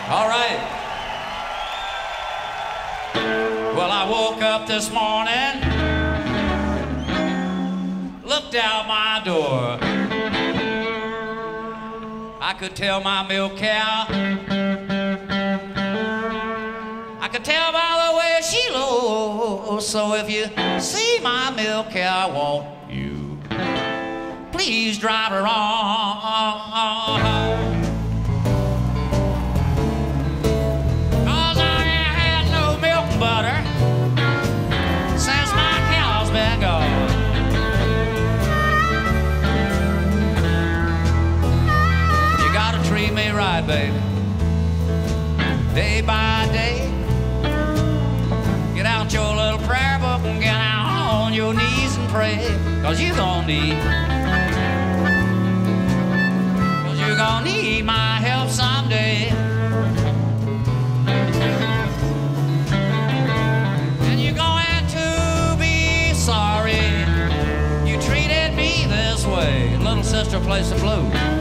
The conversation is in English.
All right. Well, I woke up this morning, looked out my door. I could tell my milk cow, I could tell by the way she looks. So if you see my milk cow, won't you please drive her on? Butter since my cow's been gone. You gotta treat me right, baby, day by day. Get out your little prayer book and get out on your knees and pray, 'cause you're gonna need my help someday. Little sister plays the blues.